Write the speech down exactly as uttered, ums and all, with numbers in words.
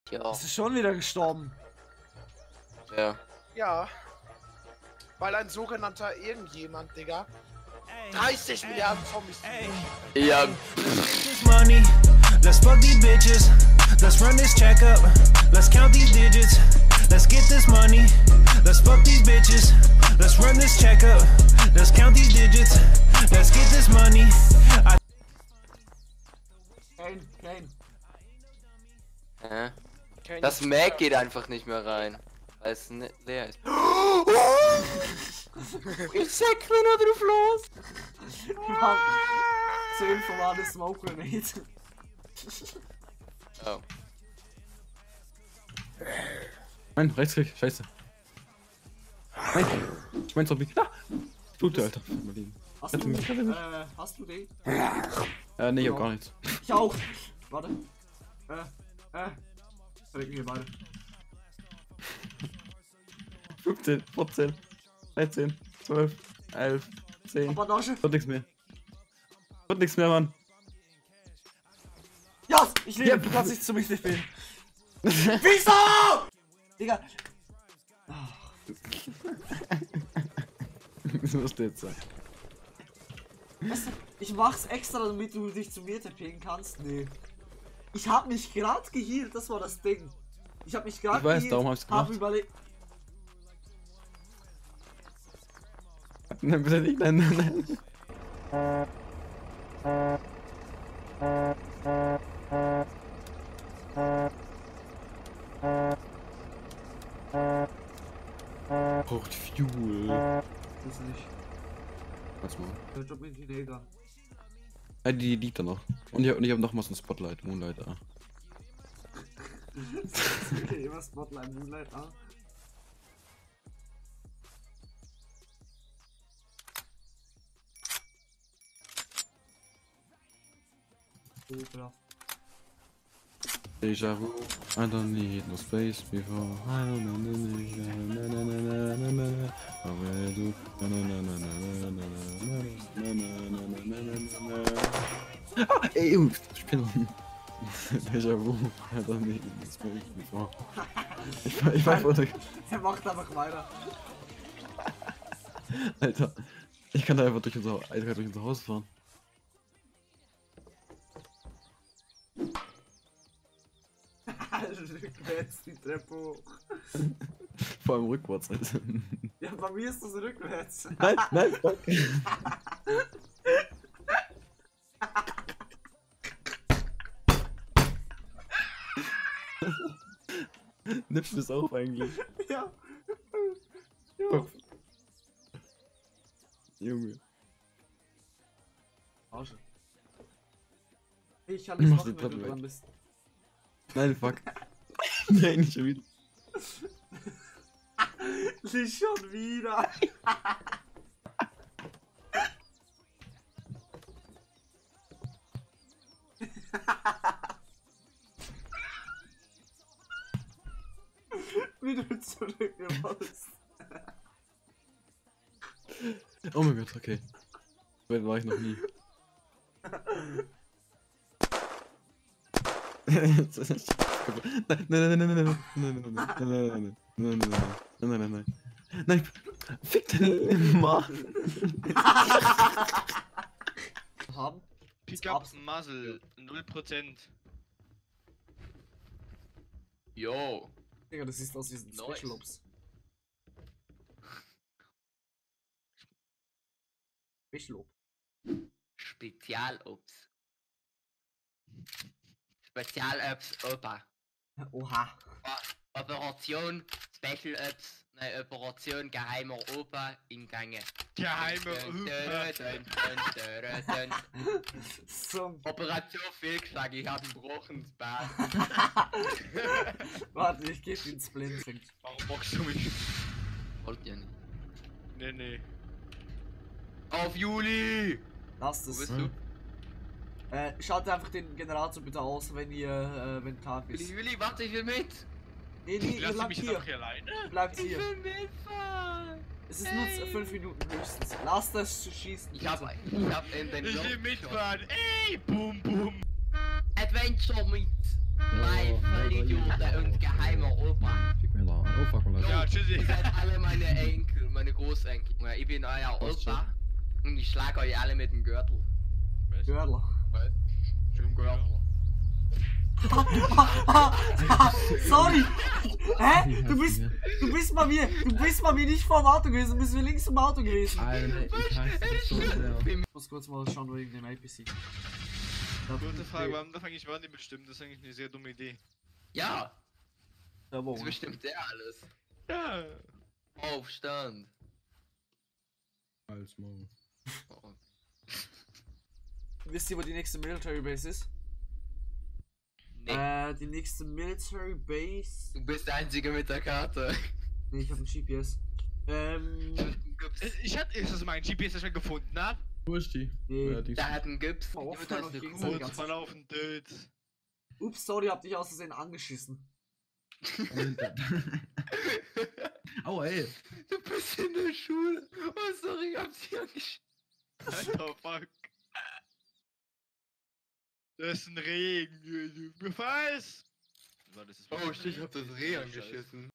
Ja. Ist schon wieder gestorben? Ja. Ja. Weil ein sogenannter irgendjemand, Digga, dreißig Milliarden Zombies. Ja. Money, let's fuck these bitches. Let's run this check up. Let's count these digits. Let's get this money. Let's fuck these bitches. Let's run this check up. Let's count these digits. Let's get this money. I Kane, Kane. Hä? Kenn Das ich. Mac geht einfach nicht mehr rein, weil es ne leer ist. Ich sag mir nur drauf los. Mann. Zur Info war das Smoke Grenade. Oh. Nein, Rechtsklick, scheiße. Nein, ich mein Zombie. Ah! Blute, Alter. Hast du, äh, hast du den? Äh, nee, ich hab gar nichts. Ich auch. Warte. Äh, äh. Verrücken wir beide. fünfzehn, vierzehn, dreizehn, zwölf, elf, zehn. Bandage. Wird nix mehr. Wird nix mehr, Mann. Ja, ich lebe. Ja. Du kannst nicht zu mich nicht wählen. Wieso? Digga. Das musst du jetzt sagen. Weißt du, ich mach's extra, damit du dich zu mir tippen kannst. Nee. Ich hab mich grad geheilt, das war das Ding. Ich hab mich grad Ich weiß, geheilt, darum hab ich's hab gemacht. überlegt. Nein, bitte nicht, nein, nein, nein. Braucht Fuel. Das nicht. Was mal. Der Job mit den Jäger. Ja, die liegt da noch. Und ich, und ich hab noch mal so ein Spotlight, Moonlight, ah. Okay, immer Spotlight, Moonlight, ah. Cobra. Deja vu, I don't need no space before. I don't know, na na na na na na na. How will I do? Na na na na na na na na na na na na na. Ah, ey, Jungs, ich bin. Deja vu, I don't need no space before. Ich war, ich war vor der. Er macht einfach weiter. Alter, ich kann da einfach durch unser, einfach durch unser Haus fahren. Rückwärts die Treppe hoch. Vor allem rückwärts, Alter. Ja, bei mir ist das rückwärts. Nein, nein, fuck. Nimmst du das auf eigentlich? Ja. Ja. Junge. Arsch. Ich kann nicht Mach machen, die wenn du Platte dran weg. bist. Nein, fuck. Nein, nicht schon wieder. Nicht schon wieder. Wie du zurückgemacht. Oh mein Gott, okay. So weit war ich noch nie. Nein, nein, nein, nein, nein, nein, nein, nein, nein, nein, nein, nein, nein, nein, nein, nein, fick den Mann. Haben? Pick up Muzzle, null Prozent. Yo. Digga, das sieht aus wie ein Nice. Special Ops. Special Ops. Spezialops. Spezialops Opa. Oha. O- Operation Special Ops. Nein, Operation Geheimer Opa im Gange. Geheimer Dun, Opa. dun, dun, dun, dun, dun. So. Operation Fehlschlag, ich hab ein gebrochenes Bein. Warte, ich geb ihn Splinting. Warum boxst du mich? Wollt ihr nicht? Nee, nee. Auf Juli! Lass Wo das. bist du? Äh, schaut einfach den Generator bitte aus, wenn ihr, äh, wenn Tag Juli, ist. Juli, warte, ich will mit! Nee, nee, ihr Lass bleibt mich hier. doch hier alleine? Bleibt Ich hier. will mitfahren! Es ist nur fünf Minuten höchstens. Lasst das zu schießen. Ich hab, bitte. ich hab in den Ich will Job mitfahren. Ey, boom, boom. Adventure mit zwei Vollidioten Opa. Fick mir da. Oh fuck, mal Ja, tschüssi. Ihr seid alle meine Enkel, meine Großenkel. Ja, ich bin euer Was Opa. Und ich schlag euch alle mit dem Gürtel. Görler. Mit dem Gürtel. Sorry! Hä? Du bist, du bist mal wie, du bist mal wie nicht vor dem Auto gewesen, du bist wie links vom Auto gewesen. Alter, ich hasse das so sehr. Ich muss kurz mal schauen wegen dem A P C. Gute Frage, warum darf eigentlich Ronny bestimmen? Das ist eigentlich eine sehr dumme Idee. Ja, Ja, das bestimmt der alles. Ja. Aufstand. Als Maul. Oh. Wisst ihr, wo die nächste Military Base ist? Nee, Äh, die nächste Military Base. du bist der Einzige mit der Karte. Nee, ich hab ein G P S. Ähm. Ich- Ich hatte, ist das mein G P S, das ich schon gefunden hab? Wo ist die? Nee. Ja, die ist Der hat einen Gips. Oh, Jemand hat noch eine gegenseitig Kuh. ganz- verlaufen, Död. Ups, sorry, hab dich aus Versehen angeschissen. Aua, ey. Du bist in der Schule. Oh, sorry, ich hab sie angeschaut. Alter, fuck. Das ist ein Regen, du befallst! Oh, shit, ich hab das Reh angeschissen.